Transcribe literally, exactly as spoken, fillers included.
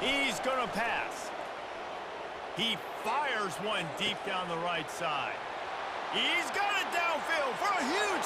He's gonna pass. He fires one deep down the right side. He's got it downfield for a huge